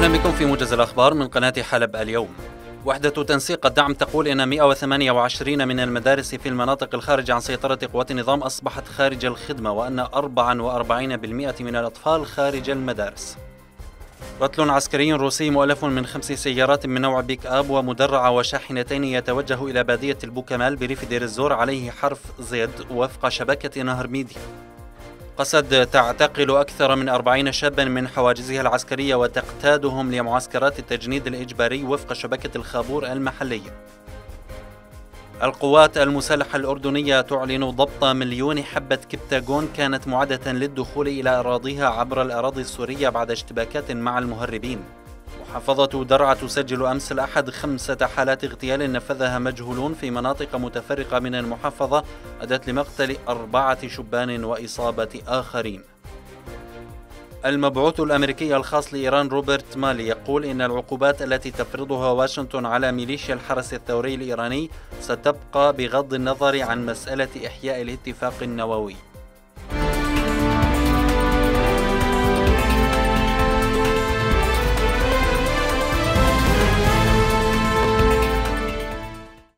أهلا بكم في موجز الأخبار من قناة حلب اليوم. وحدة تنسيق الدعم تقول إن 128 من المدارس في المناطق الخارجة عن سيطرة قوات النظام أصبحت خارج الخدمة، وأن 44% من الأطفال خارج المدارس. رتل عسكري روسي مؤلف من 5 سيارات من نوع بيك أب ومدرعة وشاحنتين يتوجه إلى بادية البوكمال بريف دير الزور عليه حرف زد وفق شبكة نهر ميديا. قسد تعتقل أكثر من 40 شابا من حواجزها العسكرية وتقتادهم لمعسكرات التجنيد الإجباري وفق شبكة الخابور المحلية. القوات المسلحة الأردنية تعلن ضبط مليون حبة كبتاغون كانت معدة للدخول إلى أراضيها عبر الأراضي السورية بعد اشتباكات مع المهربين. محافظة درعا تسجل أمس الأحد 5 حالات اغتيال نفذها مجهولون في مناطق متفرقة من المحافظة أدت لمقتل 4 شبان وإصابة آخرين. المبعوث الأمريكي الخاص لإيران روبرت مالي يقول إن العقوبات التي تفرضها واشنطن على ميليشيا الحرس الثوري الإيراني ستبقى بغض النظر عن مسألة إحياء الاتفاق النووي.